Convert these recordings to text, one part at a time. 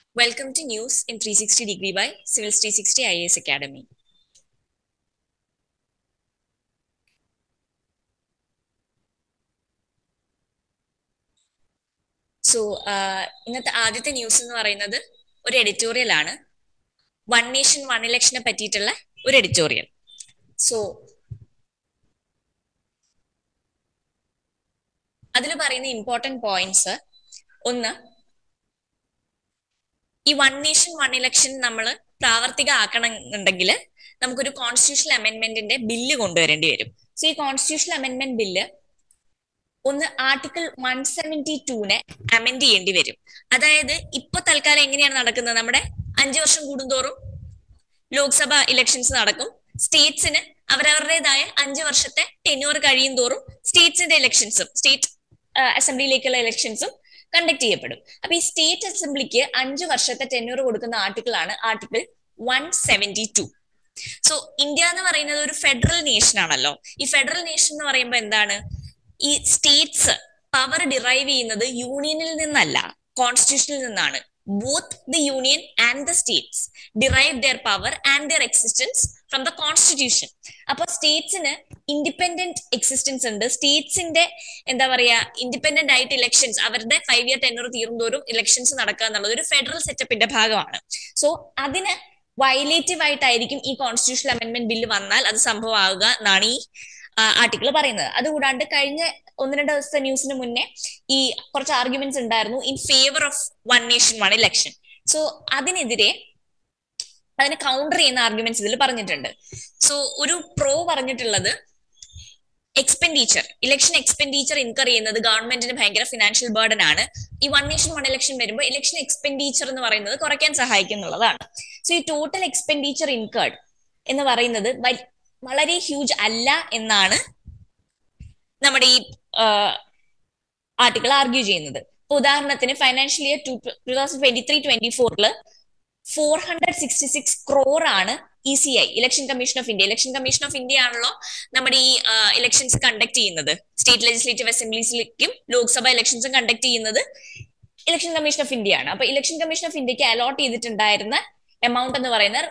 Welcome to News in 360 Degree by Civils 360 IAS Academy. So ഇന്നത്തെ ആദ്യത്തെ news എന്ന് പറയുന്നത് ഒരു എഡിറ്റോറിയൽ ആണ്. വൺ നേഷൻ വൺ ഇലക്ഷനെ പറ്റിയിട്ടുള്ള ഒരു എഡിറ്റോറിയൽ. സോ അതിൽ പറയുന്ന ഇമ്പോർട്ടൻറ്റ് പോയിന്റ്സ്, ഒന്ന്, ഈ വൺ നേഷൻ വൺ ഇലക്ഷൻ നമ്മൾ പ്രാവർത്തികമാക്കണമെന്നുണ്ടെങ്കിൽ നമുക്കൊരു കോൺസ്റ്റിറ്റ്യൂഷണൽ അമെൻമെന്റിന്റെ ബില്ല് കൊണ്ടുവരേണ്ടി വരും. സോ ഈ കോൺസ്റ്റിറ്റ്യൂഷണൽ അമെൻമെന്റ് ബില്ല് ഒന്ന് ആർട്ടിക്കിൾ 172 അമെൻഡ് ചെയ്യേണ്ടി വരും. അതായത് ഇപ്പൊ തൽക്കാലം എങ്ങനെയാണ് നടക്കുന്നത്, നമ്മുടെ 5 വർഷം കൂടുന്തോറും ലോക്സഭ ഇലക്ഷൻസ് നടക്കും. സ്റ്റേറ്റ്സിന് അവരവരുടേതായ 5 വർഷത്തെ ടെന്യൂർ കഴിയും തോറും സ്റ്റേറ്റ്സിന്റെ ഇലക്ഷൻസും സ്റ്റേറ്റ് അസംബ്ലിയിലേക്കുള്ള ഇലക്ഷൻസും കണ്ടക്ട് ചെയ്യപ്പെടും. അപ്പൊ ഈ സ്റ്റേറ്റ് അസംബ്ലിക്ക് 5 വർഷത്തെ ടെന്യൂർ കൊടുക്കുന്ന ആർട്ടിക്കിൾ ആണ് ആർട്ടിക്കിൾ 172. സോ ഇന്ത്യ എന്ന് പറയുന്നത് ഒരു ഫെഡറൽ നേഷൻ ആണല്ലോ. ഈ ഫെഡറൽ നേഷൻ എന്ന് പറയുമ്പോൾ എന്താണ്, ഈ സ്റ്റേറ്റ്സ് പവർ ഡിറൈവ് ചെയ്യുന്നത് യൂണിയനിൽ നിന്നല്ല, കോൺസ്റ്റിറ്റ്യൂഷനിൽ നിന്നാണ്. Both the union and the states derive their power and their existence from the constitution. അപ്പൊ സ്റ്റേറ്റ്സിന് ഇൻഡിപെൻഡന്റ് എക്സിസ്റ്റൻസ് ഉണ്ട്. സ്റ്റേറ്റ്സിന്റെ എന്താ പറയാ, ഇൻഡിപെൻഡന്റ് ആയിട്ട് ഇലക്ഷൻസ്, അവരുടെ 5 ഇയർ ടെന്നർ തീരുന്തോറും ഇലക്ഷൻസ് നടക്കുക എന്നുള്ളത് ഒരു ഫെഡറൽ സെറ്റപ്പിന്റെ ഭാഗമാണ്. സോ അതിന് വയലേറ്റീവ് ആയിട്ടായിരിക്കും ഈ കോൺസ്റ്റിറ്റ്യൂഷണൽ അമെന്റ്മെന്റ് ബില്ല് വന്നാൽ അത് സംഭവമാവുക എന്നാണ് ഈ ആർട്ടിക്കിൾ പറയുന്നത്. അതുകൂടാണ്ട് കഴിഞ്ഞ 1-2 ദിവസത്തെ ന്യൂസിന് മുന്നേ ഈ കുറച്ച് ആർഗ്യുമെന്റ്സ് ഉണ്ടായിരുന്നു in favour of one nation one election. So അതിനെതിരെ അതിനെ കൗണ്ടർ ചെയ്യുന്ന ആർഗ്യുമെന്റ്സ് ഇതിൽ പറഞ്ഞിട്ടുണ്ട്. സോ ഒരു പ്രോ പറഞ്ഞിട്ടുള്ളത്, ഇലക്ഷൻ എക്സ്പെൻഡിച്ചർ ഇൻകർ ചെയ്യുന്നത് ഗവൺമെന്റിന് ഭയങ്കര ഫിനാൻഷ്യൽ ബർഡൻ ആണ്. ഈ വൺ നേഷൻ വൺ ഇലക്ഷൻ വരുമ്പോൾ ഇലക്ഷൻ എക്സ്പെൻഡിച്ചർ എന്ന് പറയുന്നത് കുറയ്ക്കാൻ സഹായിക്കും എന്നുള്ളതാണ്. സോ ഈ ടോട്ടൽ എക്സ്പെൻഡിച്ചർ ഇൻകേർഡ് എന്ന് പറയുന്നത് വളരെ ഹ്യൂജ് അല്ല എന്നാണ് നമ്മുടെ ഈ ആർട്ടിക്കിൾ ആർഗ്യൂ ചെയ്യുന്നത്. ഉദാഹരണത്തിന് ഫൈനാൻഷ്യൽ ഇയർ 2023-24 466 crore ആണ് ECI, election commission of India ആണല്ലോ നമ്മുടെ ഈ ഇലക്ഷൻസ് കണ്ടക്ട് ചെയ്യുന്നത്. സ്റ്റേറ്റ് ലെജിസ്ലേറ്റീവ് അസംബ്ലീസിലേക്കും ലോക്സഭ ഇലക്ഷൻസും കണ്ടക്ട് ചെയ്യുന്നത് ഇലക്ഷൻ കമ്മീഷൻ ഓഫ് ഇന്ത്യ ആണ്. അപ്പൊ ഇലക്ഷൻ കമ്മീഷൻ ഓഫ് ഇന്ത്യക്ക് അലോട്ട് ചെയ്തിട്ടുണ്ടായിരുന്ന എമൗണ്ട് എന്ന് പറയുന്നത്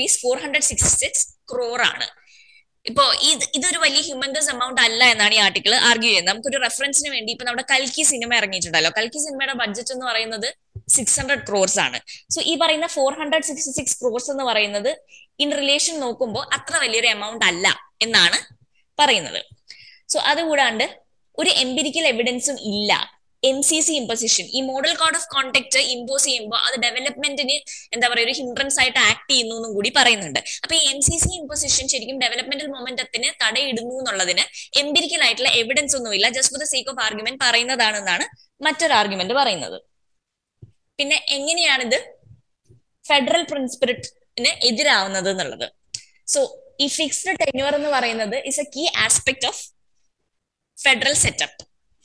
₹466 crore ആണ്. ഇപ്പോ ഇതൊരു വലിയ ഹ്യൂമൻഗസ് എമൗണ്ട് അല്ല എന്നാണ് ഈ ആർട്ടിക്കിൾ ആർഗ്യൂ ചെയ്യുന്നത്. നമുക്കൊരു റെഫറൻസിന് വേണ്ടി ഇപ്പൊ നമ്മുടെ കൽക്കി സിനിമ ഇറങ്ങിയിട്ടുണ്ടല്ലോ, കൽക്കി സിനിമയുടെ ബഡ്ജറ്റ് എന്ന് പറയുന്നത് 600 crores ആണ്. സോ ഈ പറയുന്ന 466 crores എന്ന് പറയുന്നത് ഇൻ റിലേഷൻ നോക്കുമ്പോൾ അത്ര വലിയൊരു എമൗണ്ട് അല്ല എന്നാണ് പറയുന്നത്. സോ അതുകൂടാണ്ട് ഒരു എംപിരിക്കൽ എവിഡൻസും ഇല്ല MCC ഇമ്പോസിഷൻ, ഈ model code of conduct impose ചെയ്യുമ്പോൾ അത് ഡെവലപ്മെന്റിന് എന്താ പറയുക ഒരു ഹിൻഡ്രൻസ് ആയിട്ട് ആക്ട് ചെയ്യുന്നു എന്നും കൂടി പറയുന്നുണ്ട്. അപ്പൊ ഈ MCC ഇമ്പോസിഷൻ ശരിക്കും ഡെവലപ്മെന്റൽ മൊമെന്റത്തിന് തടയിടുന്നു എന്നുള്ളതിന് എംപിരിക്കൽ ആയിട്ടുള്ള എവിഡൻസ് ഒന്നുമില്ല, just for the sake of argument പറയുന്നതാണെന്നാണ് മറ്റൊരു ആർഗ്യുമെന്റ് പറയുന്നത്. പിന്നെ എങ്ങനെയാണിത് ഫെഡറൽ പ്രിൻസിപ്പിളിന് എതിരാവുന്നത് എന്നുള്ളത്. സോ ഈ ഫിക്സ്ഡ് ടെന്യൂർ എന്ന് പറയുന്നത് is a key aspect of federal setup.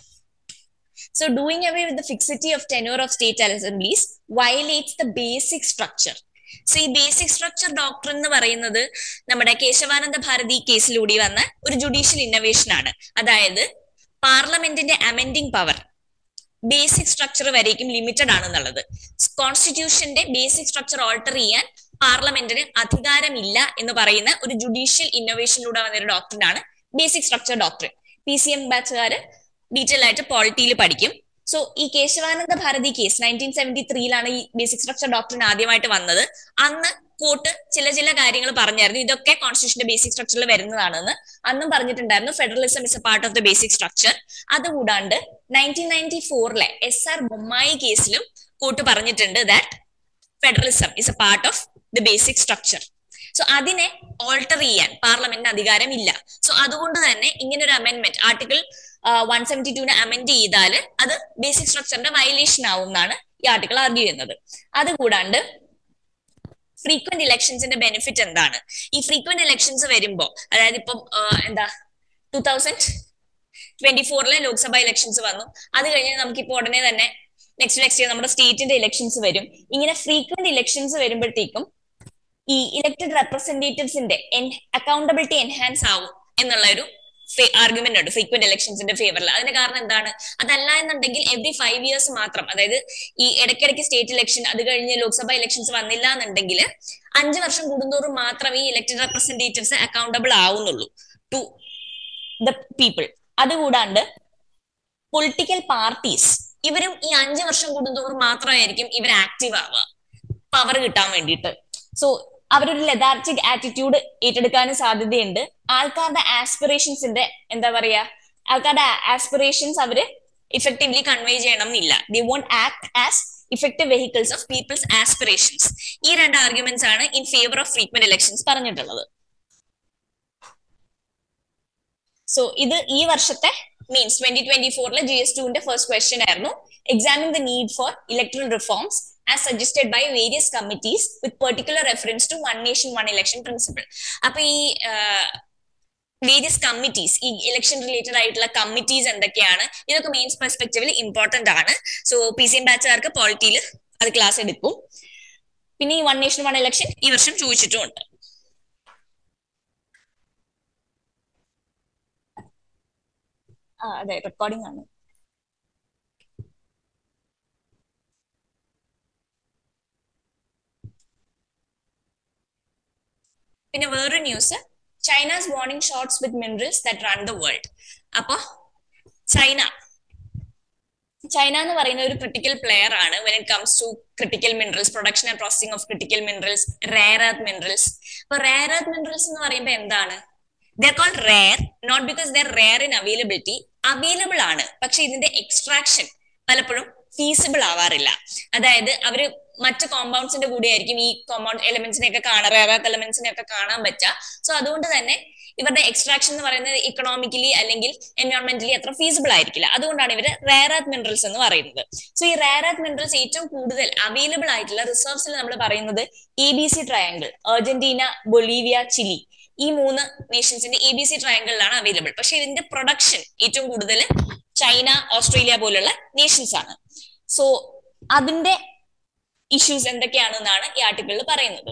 So doing away with the fixity of tenure of state assemblies violates the basic structure. സോ ഈ ബേസിക് സ്ട്രക്ചർ ഡോക്ടർ എന്ന് പറയുന്നത് നമ്മുടെ കേശവാനന്ദ ഭാരതി കേസിലൂടെ വന്ന ഒരു ജുഡീഷ്യൽ ഇന്നോവേഷൻ ആണ്. അതായത് പാർലമെന്റിന്റെ അമെൻഡിങ് പവർ ബേസിക് സ്ട്രക്ചർ വരേക്കും ലിമിറ്റഡ് ആണെന്നുള്ളത്. കോൺസ്റ്റിറ്റ്യൂഷന്റെ ബേസിക് സ്ട്രക്ചർ ഓൾട്ടർ ചെയ്യാൻ പാർലമെന്റിന് അധികാരമില്ല എന്ന് പറയുന്ന ഒരു ജുഡീഷ്യൽ ഇന്നോവേഷനിലൂടെ വന്ന ഒരു ഡോക്ടറിനാണ് ബേസിക് സ്ട്രക്ചർ ഡോക്ടർ. PCM ബാച്ചുകാര് ഡീറ്റെയിൽ ആയിട്ട് പോളിറ്റിയിൽ പഠിക്കും. സോ ഈ കേശവാനന്ദ ഭാരതി കേസ് 1973 ഈ ബേസിക് സ്ട്രക്ചർ ഡോക്ടറിന് ആദ്യമായിട്ട് വന്നത്. അന്ന് കോർട്ട് ചില കാര്യങ്ങൾ പറഞ്ഞായിരുന്നു, ഇതൊക്കെ കോൺസ്റ്റിറ്റ്യൂഷന്റെ ബേസിക് സ്ട്രക്ചറിൽ വരുന്നതാണെന്ന് അന്നും പറഞ്ഞിട്ടുണ്ടായിരുന്നു. Federalism is a part of the basic structure. അതുകൂടാണ്ട് 1994 SR ബൊമ്മായി കേസിലും കോർട്ട് പറഞ്ഞിട്ടുണ്ട് that federalism is a part of the basic structure. So അതിനെ ഓൾട്ടർ ചെയ്യാൻ പാർലമെന്റിന് അധികാരമില്ല. സോ അതുകൊണ്ട് തന്നെ ഇങ്ങനെ ഒരു അമെന്റ്മെന്റ് ആർട്ടിക്കിൾ 172 അമെൻഡ് ചെയ്താൽ അത് ബേസിക് സ്ട്രക്ചറിന്റെ വയലേഷൻ ആവും എന്നാണ് ഈ ആർട്ടിക്കിൾ ആർഗ്യൂ ചെയ്യുന്നത്. അതുകൂടാണ്ട് ഫ്രീക്വന്റ് ഇലക്ഷൻസിന്റെ ബെനിഫിറ്റ് എന്താണ്? ഈ ഫ്രീക്വന്റ് ഇലക്ഷൻസ് വരുമ്പോൾ, അതായത് ഇപ്പം 2024 ലോക്സഭ ഇലക്ഷൻസ് വന്നു, അത് കഴിഞ്ഞ് നമുക്കിപ്പോ ഉടനെ തന്നെ നെക്സ്റ്റ് ഇയർ നമ്മുടെ സ്റ്റേറ്റിന്റെ ഇലക്ഷൻസ് വരും. ഇങ്ങനെ ഫ്രീക്വന്റ് ഇലക്ഷൻസ് വരുമ്പോഴത്തേക്കും ഈ ഇലക്ടഡ് റെപ്രസെന്റേറ്റീവ്സിന്റെ അക്കൗണ്ടബിലിറ്റി എൻഹാൻസ് ആവും എന്നുള്ള ഒരു ആർഗ്യുമെന്റ് ഉണ്ട് ഫ്രീക്വന്റ് ഇലക്ഷൻസിന്റെ ഫേവറിൽ. അതിന്റെ കാരണം എന്താണ്? അതല്ല എന്നുണ്ടെങ്കിൽ എവറി 5 years മാത്രം, അതായത് ഈ ഇടയ്ക്കിടയ്ക്ക് സ്റ്റേറ്റ് ഇലക്ഷൻ അത് കഴിഞ്ഞ് ലോക്സഭ ഇലക്ഷൻസ് വന്നില്ല എന്നുണ്ടെങ്കിൽ 5 വർഷം കൂടുന്തോറും മാത്രമേ ഈ ഇലക്ടഡ് റെപ്രസെന്റേറ്റീവ്സ് അക്കൗണ്ടബിൾ ആവുന്നുള്ളൂ ടു ദ പീപ്പിൾ. അതുകൂടാണ്ട് പൊളിറ്റിക്കൽ പാർട്ടീസ് ഇവരും ഈ 5 വർഷം കൂടുന്തോറും മാത്രമായിരിക്കും ഇവർ ആക്റ്റീവ് ആവുക പവർ കിട്ടാൻ വേണ്ടിയിട്ട്. സോ അവരൊരു ലെതാർജിക് ആറ്റിറ്റ്യൂഡ് ഏറ്റെടുക്കാനും സാധ്യതയുണ്ട്. ആൾക്കാരുടെ ആസ്പിറേഷൻസിന്റെ എന്താ പറയാ, ആൾക്കാരുടെ ആസ്പിറേഷൻസ് അവര് ഇഫക്റ്റീവ്ലി കൺവേ ചെയ്യണം എന്നില്ല. They won't act as effective vehicles of people's aspirations. ഈ രണ്ട് ആർഗ്യുമെന്റ്സ് ആണ് in favour of frequent elections പറഞ്ഞിട്ടുള്ളത്. സോ ഇത് ഈ വർഷത്തെ മീൻസ് 2024 GS2 ഫസ്റ്റ് ക്വസ്റ്റ്യൻ ആയിരുന്നു. Examine the need for electoral reforms as suggested by various committees with particular reference to one nation one election principle. അപ്പൊ ഈ various committees, ഈ election related ആയിട്ടുള്ള committees എന്തൊക്കെയാണ്, ഇതൊക്കെ മെയിൻസ് പെർസ്പെക്റ്റീവിൽ ഇമ്പോർട്ടന്റ് ആണ്. So PCM ബാച്ചുകാർക്ക് പോളിറ്റിയിൽ അത് ക്ലാസ് എടുക്കും. പിന്നെ ഈ വൺ നേഷൻ വൺ ഇലക്ഷൻ ഈ വർഷം ചോദിച്ചിട്ടുമുണ്ട്. അതെ, റെക്കോർഡിംഗ് ആണ്. പിന്നെ വേറൊരു news, China's warning shots with minerals that run the world. അപ്പൊ ചൈന എന്ന് പറയുന്ന ഒരു ക്രിട്ടിക്കൽ പ്ലെയർ ആണ് when it comes to critical minerals, production and processing of critical minerals, rare earth minerals. അപ്പൊ റെയർ എർത്ത് മിനറൽസ് എന്ന് പറയുമ്പോൾ എന്താണ്? They are called rare not because they are rare in availability. Available ആണ്, പക്ഷെ ഇതിന്റെ extraction പലപ്പോഴും feasible ആവാറില്ല. അതായത് അവര് മറ്റ് കോമ്പൗണ്ട്സിന്റെ കൂടെ ആയിരിക്കും ഈ കോമ്പൗണ്ട് എലമെന്റ്സിനെ ഒക്കെ കാണാൻ, റെയർ എർത്ത് എലമെന്റ്സിനെ ഒക്കെ കാണാൻ പറ്റുക. സോ അതുകൊണ്ട് തന്നെ ഇവരുടെ എക്സ്ട്രാക്ഷൻ എന്ന് പറയുന്നത് ഇക്കണോമിക്കലി അല്ലെങ്കിൽ എൻവയോൺമെന്റലി അത്ര ഫീസിബിൾ ആയിരിക്കില്ല. അതുകൊണ്ടാണ് ഇവര് റെയർ എർത്ത് മിനറൽസ് എന്ന് പറയുന്നത്. സോ ഈ റെയർ എർത്ത് മിനറൽസ് ഏറ്റവും കൂടുതൽ അവൈലബിൾ ആയിട്ടുള്ള റിസർവ്സിൽ നമ്മൾ പറയുന്നത് ABC triangle, Argentina, Bolivia, Chile, ഈ 3 നേഷൻസിന്റെ ABC ട്രയാങ്കിളിലാണ് അവൈലബിൾ. പക്ഷെ ഇതിന്റെ പ്രൊഡക്ഷൻ ഏറ്റവും കൂടുതൽ ചൈന, ഓസ്ട്രേലിയ പോലുള്ള നേഷൻസ് ആണ്. സോ അതിന്റെ ഇഷ്യൂസ് എന്തൊക്കെയാണെന്നാണ് ഈ ആർട്ടിക്കിളിൽ പറയുന്നത്.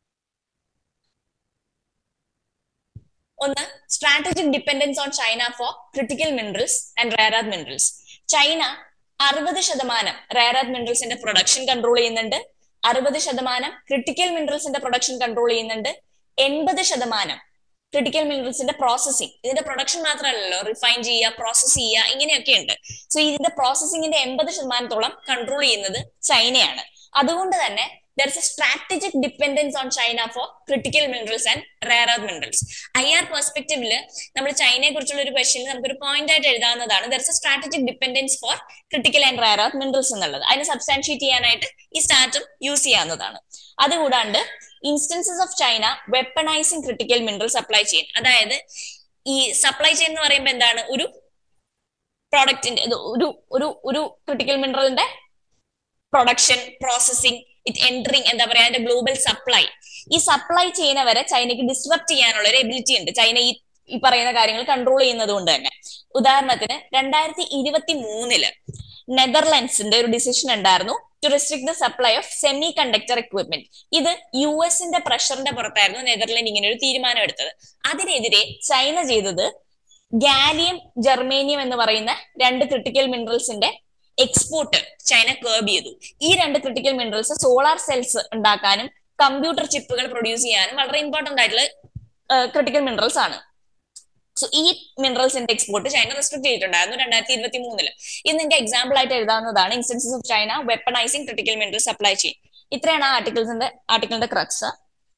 ഒന്ന്, strategic dependence on China for critical minerals and rare earth minerals. China 60% rare earth മിനറൽസിന്റെ പ്രൊഡക്ഷൻ കൺട്രോൾ ചെയ്യുന്നുണ്ട്, 60% ക്രിട്ടിക്കൽ മിനറൽസിന്റെ പ്രൊഡക്ഷൻ കൺട്രോൾ ചെയ്യുന്നുണ്ട്, 80% ക്രിട്ടിക്കൽ മിനറൽസിന്റെ പ്രോസസിങ്. ഇതിന്റെ പ്രൊഡക്ഷൻ മാത്രമല്ലല്ലോ, റിഫൈൻ ചെയ്യുക, പ്രോസസ് ചെയ്യുക, ഇങ്ങനെയൊക്കെ ഉണ്ട്. സോ ഇതിന്റെ പ്രോസസിങ്ങിന്റെ 80% കൺട്രോൾ ചെയ്യുന്നത് ചൈനയാണ്. അതുകൊണ്ട് തന്നെ there is a strategic dependence on China for critical minerals and rare earth minerals. IR പെർസ്പെക്റ്റീവില് നമ്മൾ ചൈനയെ കുറിച്ചുള്ള ഒരു ക്വസ്റ്റ്യൻ നമുക്കൊരു പോയിന്റ് ആയിട്ട് എഴുതാവുന്നതാണ്. there is a strategic dependence for critical and rare earth minerals എന്നുള്ളത്. അതിനെ സബ്സ്റ്റാൻഷിയേറ്റ് ചെയ്യാനായിട്ട് ഈ സ്റ്റാറ്റും യൂസ് ചെയ്യാവുന്നതാണ്. അതുകൂടാണ്ട് instances of China weaponising critical mineral supply chain. അതായത് ഈ സപ്ലൈ ചെയിൻ എന്ന് പറയുമ്പോൾ എന്താണ്? ഒരു പ്രോഡക്റ്റിന്റെ ഒരു ക്രിട്ടിക്കൽ മിനറലിന്റെ പ്രൊഡക്ഷൻ, പ്രോസസിങ്, ഇറ്റ് എൻട്രിങ്, എന്താ പറയാ, അതിന്റെ ഗ്ലോബൽ സപ്ലൈ, ഈ സപ്ലൈ ചെയിനെ വരെ ചൈനയ്ക്ക് ഡിസ്റപ്റ്റ് ചെയ്യാനുള്ള ഒരു എബിലിറ്റി ഉണ്ട്. ചൈന ഈ പറയുന്ന കാര്യങ്ങൾ കൺട്രോൾ ചെയ്യുന്നത് കൊണ്ട് തന്നെ. ഉദാഹരണത്തിന് 2023 നെതർലൻഡ്സിന്റെ ഒരു ഡിസിഷൻ ഉണ്ടായിരുന്നു to restrict the supply of semiconductor equipment. ഇത് US പ്രഷറിന്റെ പുറത്തായിരുന്നു നെതർലൻഡ് ഇങ്ങനെ ഒരു തീരുമാനം എടുത്തത്. അതിനെതിരെ ചൈന ചെയ്തത് ഗാലിയം, ജർമേനിയം എന്ന് പറയുന്ന 2 ക്രിട്ടിക്കൽ മിനറൽസിന്റെ എക്സ്പോർട്ട് ചൈന കേർബ് ചെയ്തു. ഈ 2 ക്രിട്ടിക്കൽ മിനറൽസ് സോളാർ സെൽസ് ഉണ്ടാക്കാനും കമ്പ്യൂട്ടർ ചിപ്പുകൾ പ്രൊഡ്യൂസ് ചെയ്യാനും വളരെ ഇമ്പോർട്ടന്റ് ആയിട്ടുള്ള ക്രിട്ടിക്കൽ മിനറൽസ് ആണ്. സോ ഈ മിനറൽസിന്റെ എക്സ്പോർട്ട് ചൈന റെസ്ട്രിക്ട് ചെയ്തിട്ടുണ്ടായിരുന്നു 2023. ഇത് നിങ്ങൾക്ക് എക്സാമ്പിൾ ആയിട്ട് എഴുതാവുന്നതാണ്. Instances of China weaponising critical mineral supply chain. ഇത്രയാണ് ആ ആർട്ടിക്കിളിന്റെ ക്രക്സ്.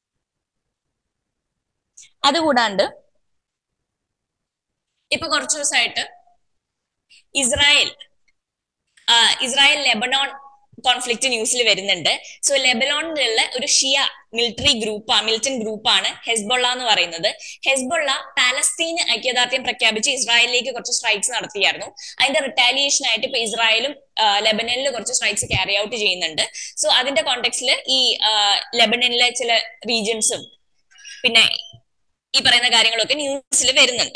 അതുകൂടാണ്ട് ഇപ്പൊ കുറച്ചു ദിവസമായിട്ട് ഇസ്രായേൽ ലെബനോൺ കോൺഫ്ലിക്റ്റ് ന്യൂസിൽ വരുന്നുണ്ട്. സോ ലെബനോണിലുള്ള ഒരു ഷിയ മിലിറ്റന്റ് ഗ്രൂപ്പാണ് ഹെസ്ബൊള്ള എന്ന് പറയുന്നത്. ഹെസ്ബൊള്ള പാലസ്തീന് ഐക്യദാർഢ്യം പ്രഖ്യാപിച്ച് ഇസ്രായേലിലേക്ക് കുറച്ച് സ്ട്രൈക്സ് നടത്തിയായിരുന്നു. അതിന്റെ റിട്ടാലിയേഷൻ ആയിട്ട് ഇപ്പൊ ഇസ്രായേലും ലെബനനിൽ കുറച്ച് സ്ട്രൈക്സ് ക്യാരി ഔട്ട് ചെയ്യുന്നുണ്ട്. സോ അതിന്റെ കോണ്ടെക്സ്റ്റിൽ ഈ ലെബനനിലെ ചില റീജിയൻസും പിന്നെ ഈ പറയുന്ന കാര്യങ്ങളൊക്കെ ന്യൂസിൽ വരുന്നുണ്ട്.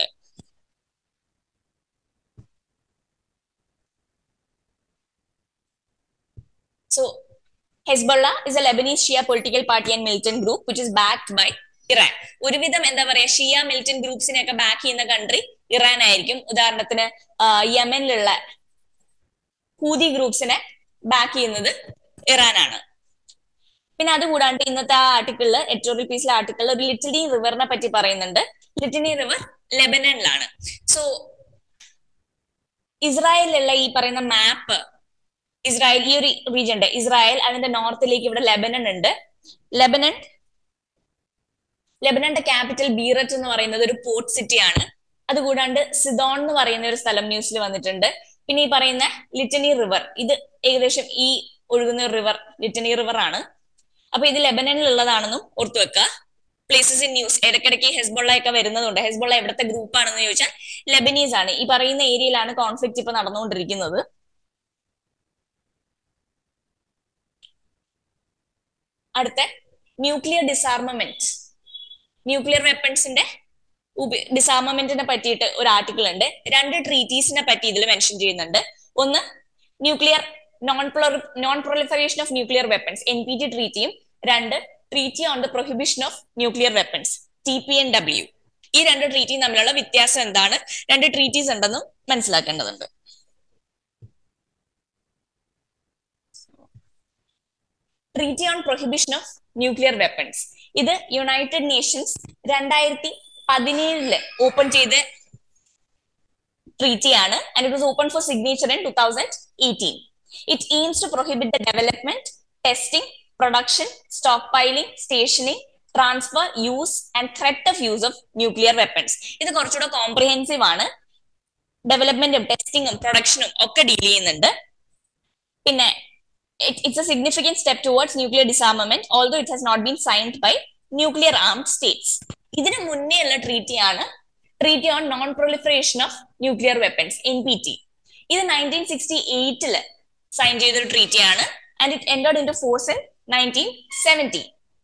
So Hezbollah is a Lebanese Shia political party and militant group which is backed by Iran. ഒരുവിധം എന്താ പറയാ, ഷിയ മിലിറ്റന്റ് ഗ്രൂപ്പ്സിനെ ഒക്കെ ബാക്ക് ചെയ്യുന്ന കൺട്രി ഇറാൻ ആയിരിക്കും. ഉദാഹരണത്തിന് യമനിലുള്ള ഹൂതി ഗ്രൂപ്പ്സിനെ ബാക്ക് ചെയ്യുന്നത് ഇറാനാണ്. പിന്നെ അതുകൂടാണ്ട് ഇന്നത്തെ ആ ആർട്ടിക്കിളില്, എഡിറ്റോറിയൽ പീസിലെ ആർട്ടിക്കിളിൽ ഒരു ലിറ്റിനി റിവറിനെ പറ്റി പറയുന്നുണ്ട്. ലിറ്റിനി റിവർ ലെബനനിലാണ്. സോ ഇസ്രായേലിലുള്ള ഈ പറയുന്ന മാപ്പ്, ഇസ്രായേൽ ഈ ഒരു റീജിയന്റെ ഇസ്രായേൽ, അതിന്റെ നോർത്തിലേക്ക് ഇവിടെ ലെബനൻ ഉണ്ട്. ലെബനന്റെ ക്യാപിറ്റൽ ബീററ്റ് എന്ന് പറയുന്നത് ഒരു പോർട്ട് സിറ്റി ആണ്. അതുകൂടാണ്ട് സിദോൺ എന്ന് പറയുന്ന ഒരു സ്ഥലം ന്യൂസിൽ വന്നിട്ടുണ്ട്. പിന്നെ ഈ പറയുന്ന ലിറ്റനി റിവർ, ഇത് ഏകദേശം ഈ ഒഴുകുന്ന റിവർ ലിറ്റനി റിവർ ആണ്. അപ്പൊ ഇത് ലെബനനിൽ ഉള്ളതാണെന്നും ഓർത്തു വെക്കുക. പ്ലേസസ് ഇൻ ന്യൂസ്, ഇടയ്ക്കിടയ്ക്ക് ഹെസ്ബൊള്ള ഒക്കെ വരുന്നതുണ്ട്. ഹെസ്ബൊള്ള എവിടത്തെ ഗ്രൂപ്പ് ആണെന്ന് ചോദിച്ചാൽ ലെബനീസ് ആണ്. ഈ പറയുന്ന ഏരിയയിലാണ് കോൺഫ്ലിക്റ്റ് ഇപ്പൊ നടന്നുകൊണ്ടിരിക്കുന്നത്. അടുത്ത ന്യൂക്ലിയർ ഡിസാർമമെന്റ്, ന്യൂക്ലിയർ വെപ്പൺസിന്റെ ഡിസാർമമെന്റിനെ പറ്റിയിട്ട് ഒരു ആർട്ടിക്കിൾ ഉണ്ട്. 2 ട്രീറ്റീസിനെ പറ്റി ഇതിൽ മെൻഷൻ ചെയ്യുന്നുണ്ട്. ഒന്ന് nuclear non proliferation of nuclear weapons NPT ട്രീറ്റിയും, 2 treaty on the prohibition of nuclear weapons TPNW. ഈ 2 ട്രീറ്റിയും തമ്മിലുള്ള വ്യത്യാസം എന്താണ്, 2 ട്രീറ്റീസ് ഉണ്ടെന്നും മനസ്സിലാക്കേണ്ടതുണ്ട്. Treaty on prohibition of nuclear weapons, ഇത് യുണൈറ്റഡ് നേഷൻസ് 2017 ഓപ്പൺ ചെയ്ത ട്രീറ്റിയാണ്. And it was open for signature in 2018. It aims to prohibit the development, testing, production, stockpiling, stationing, transfer, use and threat of use of nuclear weapons. ഇത് കുറച്ചുകൂടെ comprehensive ആണ്. ഡെവലപ്മെന്റും ടെസ്റ്റിങ്ങും പ്രൊഡക്ഷനും ഒക്കെ deal ചെയ്യുന്നുണ്ട്. പിന്നെ it's a significant step towards nuclear disarmament, although it has not been signed by nuclear armed states. ഇതിന് മുന്നേ ഉള്ള ട്രീറ്റിയാണ് treaty on non proliferation of nuclear weapons NPT. ഇത് 1968 സൈൻ ചെയ്തൊരു ട്രീറ്റിയാണ്. And it entered into force in 1970.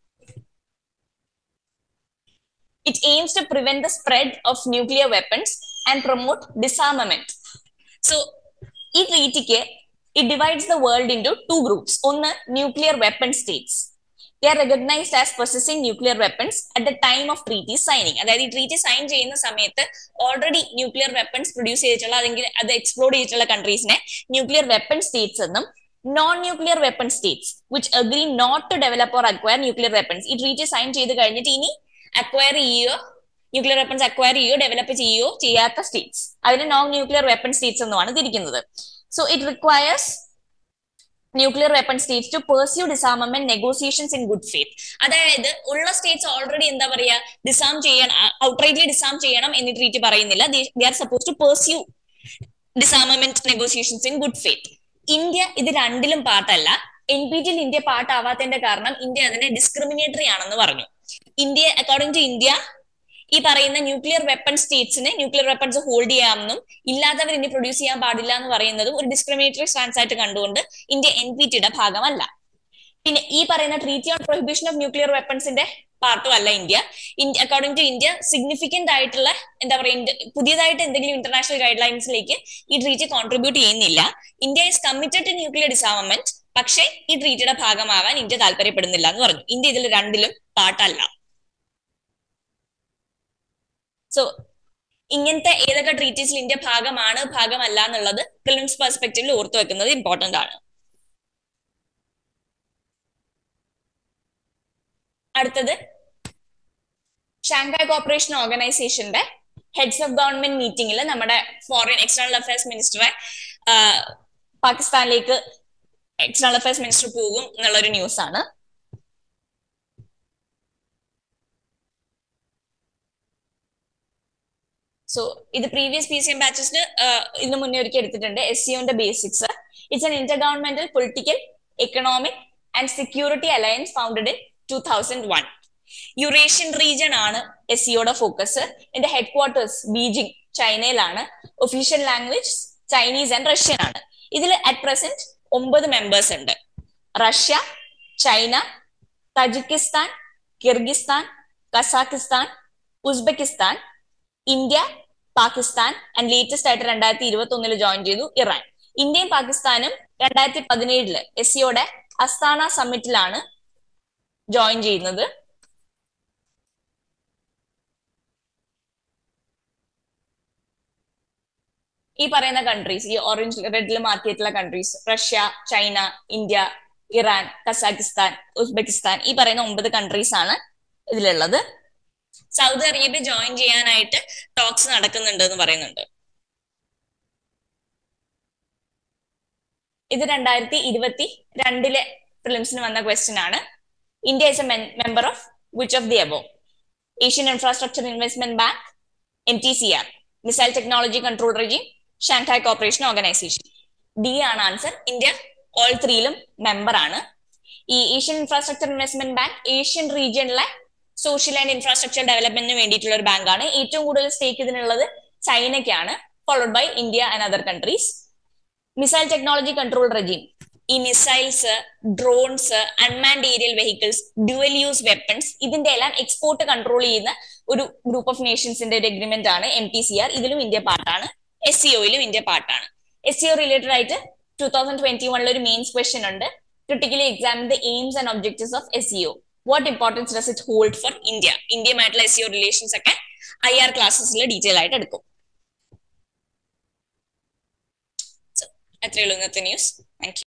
It aims to prevent the spread of nuclear weapons and promote disarmament. So ഈ ട്രീറ്റിക്ക് it divides the world into 2 groups. ഒന്ന് nuclear weapon states. They are recognized as possessing nuclear weapons at the time of treaty signing. അതായത് ഈ treaty sign ചെയ്യുന്ന സമയത്ത് already nuclear weapons produce ചെയ്തിട്ടുള്ള അല്ലെങ്കിൽ അത് explored ചെയ്തിട്ടുള്ള കൺട്രീസിനെ ന്യൂക്ലിയർ വെപ്പൺ സ്റ്റേറ്റ്സ് എന്നും, non nuclear weapon states which agree not to develop or acquire nuclear weapons, ഈ ട്രീറ്റി സൈൻ ചെയ്ത് കഴിഞ്ഞിട്ട് ഇനി അക്വയർ ചെയ്യുകയോ ന്യൂക്ലിയർ വെപ്പൺസ് അക്വയർ ചെയ്യുകയോ ഡെവലപ്പ് ചെയ്യുകയോ ചെയ്യാത്ത സ്റ്റേറ്റ്സ്, അതിനെ നോൺ ന്യൂക്ലിയർ വെപ്പൺ സ്റ്റേറ്റ്സ് എന്നുമാണ് തിരിക്കുന്നത്. So it requires nuclear weapon states to pursue disarmament negotiations in good faith. അതായത് ഉള്ള സ്റ്റേറ്റ്സ് ഓൾറെഡി എന്താ പറയാ ഡിസാം ചെയ്യണം, ഔട്ട്റൈറ്റ്ലി ഡിസാം ചെയ്യണം എന്ന് ട്രീറ്റി പറയുന്നില്ല. They are supposed to pursue disarmament negotiations in good faith. India ഇത് രണ്ടിലും പാർട്ടല്ല. NPTയിൽ ഇന്ത്യ പാർട്ടാവാത്തതിന്റെ കാരണം ഇന്ത്യ അതിനെ ഡിസ്ക്രിമിനേറ്ററി ആണെന്ന് പറഞ്ഞു. ഇന്ത്യ അക്കോർഡിംഗ് ടു ഇന്ത്യ ഈ പറയുന്ന ന്യൂക്ലിയർ വെപ്പൺ സ്റ്റേറ്റ്സിന് ന്യൂക്ലിയർ വെപ്പൺസ് ഹോൾഡ് ചെയ്യാമെന്നും ഇല്ലാത്തവർ ഇനി പ്രൊഡ്യൂസ് ചെയ്യാൻ പാടില്ല എന്ന് പറയുന്നതും ഒരു ഡിസ്ക്രിമിനേറ്ററി സ്റ്റാൻസ് ആയിട്ട് കണ്ടുകൊണ്ട് ഇന്ത്യ NPTയുടെ ഭാഗമല്ല. പിന്നെ ഈ പറയുന്ന treaty on prohibition of nuclear വെപ്പൺസിന്റെ പാർട്ടും അല്ല India. According to India significant ആയിട്ടുള്ള എന്താ പറയുക പുതിയതായിട്ട് എന്തെങ്കിലും ഇന്റർനാഷണൽ ഗൈഡ് ലൈൻസിലേക്ക് ഈ ട്രീറ്റി കോൺട്രിബ്യൂട്ട് ചെയ്യുന്നില്ല. India is committed to nuclear disarmament, പക്ഷേ ഈ ട്രീറ്റിയുടെ ഭാഗമാകാൻ ഇന്ത്യ താല്പര്യപ്പെടുന്നില്ല എന്ന് പറഞ്ഞു. ഇന്ത്യ ഇതിൽ രണ്ടിലും പാർട്ടല്ല. സോ ഇങ്ങനത്തെ ഏതൊക്കെ ട്രീറ്റീസിൽ ഇന്ത്യ ഭാഗമാണ് ഭാഗമല്ല എന്നുള്ളത് പ്രിലിംസ് പെർസ്പെക്റ്റീവിൽ ഓർത്തു വെക്കുന്നത് ഇമ്പോർട്ടന്റ് ആണ്. അടുത്തത് ഷാങ്ഹായ് കോർപ്പറേഷൻ ഓർഗനൈസേഷന്റെ ഹെഡ്സ് ഓഫ് ഗവൺമെന്റ് മീറ്റിംഗിൽ നമ്മുടെ ഫോറിൻ എക്സ്റ്റേണൽ അഫയേഴ്സ് മിനിസ്റ്ററെ പാകിസ്ഥാനിലേക്ക് എക്സ്റ്റേണൽ അഫയേഴ്സ് മിനിസ്റ്റർ പോകും എന്നുള്ളൊരു ന്യൂസ് ആണ്. സോ ഇത് പ്രീവിയസ് PCM ബാച്ചസിന് ഇതിനു മുന്നേ ഒരിക്കൽ എടുത്തിട്ടുണ്ട്. SCOന്റെ basics. It's an intergovernmental political economic and security alliance founded in 2001. Eurasian region ആണ് SCOയുടെ ഫോക്കസ്. ഇതിന്റെ ഹെഡ് ക്വാർട്ടേഴ്സ് ബീജിംഗ് ചൈനയിലാണ്. Official language Chinese and Russian ആണ്. ഇതിൽ അറ്റ് പ്രസന്റ് 9 മെമ്പേഴ്സ് ഉണ്ട്. Russia, China, Tajikistan, Kyrgyzstan, Kazakhstan, Uzbekistan, India, Pakistan and latest ആയിട്ട് 2021 join ചെയ്തു Iran. ഇന്ത്യയും പാകിസ്ഥാനും 2017 SCOയുടെ അസ്താന സമ്മിറ്റിലാണ് ജോയിൻ ചെയ്യുന്നത്. . ഈ പറയുന്ന കൺട്രീസ്, ഈ ഓറഞ്ച് റെഡിൽ മാർക്ക് ചെയ്തിട്ടുള്ള countries Russia, China, India, Iran, Kazakhstan, Uzbekistan, ഈ പറയുന്ന 9 കൺട്രീസ് ആണ് ഇതിലുള്ളത്. സൗദി അറേബ്യ ജോയിൻ ചെയ്യാനായിട്ട് ടോക്സ് നടക്കുന്നുണ്ട് എന്ന് പറയുന്നുണ്ട്. ഇത് 2022 പ്രിലിംസിന് വന്ന ക്വസ്റ്റ്യൻ ആണ്. India is a member of which of the above? Asian infrastructure investment bank, MTCR, missile technology control regime, Shanghai cooperation organisation. D ആണ് ആൻസർ. ഇന്ത്യ ഓൾ ത്രീയിലും മെമ്പർ ആണ്. ഈ Asian infrastructure investment bank Asian റീജിയനിലെ social and infrastructure ഡെവലപ്മെന്റിന് വേണ്ടിയിട്ടുള്ള ഒരു ബാങ്കാണ്. ഏറ്റവും കൂടുതൽ സ്റ്റേക്ക് ഇതിനുള്ളത് ചൈനയ്ക്കാണ്, followed by India and other countries. Missile technology control regime, ഈ missiles, drones, unmanned aerial vehicles, dual use weapons, ഇതിന്റെ എല്ലാം എക്സ്പോർട്ട് കൺട്രോൾ ചെയ്യുന്ന ഒരു ഗ്രൂപ്പ് ഓഫ് നേഷൻസിന്റെ ഒരു എഗ്രിമെന്റ് ആണ് MTCR. ഇതിലും ഇന്ത്യ പാർട്ടാണ്. SCOയിലും ഇന്ത്യ പാർട്ടാണ്. SCO റിലേറ്റഡ് ആയിട്ട് 2021 ഒരു മെയിൻസ് ക്വസ്റ്റ്യൻ ഉണ്ട്. Critically examine the aims and objectives of SCO. What importance does it hold for India? ഇന്ത്യയുമായിട്ടുള്ള SCO റിലേഷൻസ് ഒക്കെ IR ക്ലാസ്സസിൽ ഡീറ്റെയിൽ ആയിട്ട് എടുക്കും. അത്രയേ ഉള്ളൂ ഇന്നത്തെ ന്യൂസ്. Thank you.